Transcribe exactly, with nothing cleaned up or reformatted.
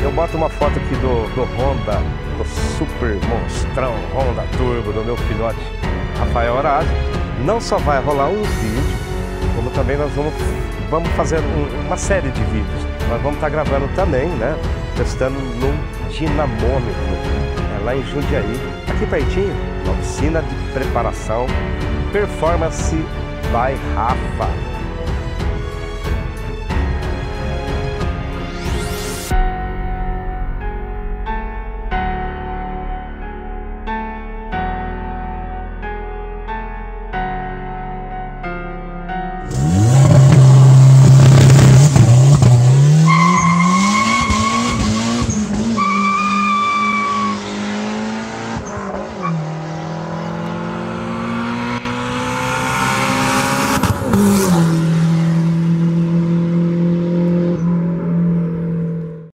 Eu boto uma foto aqui do, do Honda, do super monstrão Honda Turbo, do meu filhote Rafael Horácio. Não só vai rolar um vídeo, como também nós vamos, vamos fazer um, uma série de vídeos. Nós vamos estar gravando também, né? Testando num dinamômetro, né, lá em Jundiaí, aqui pertinho, na oficina de preparação Performance by Rafa.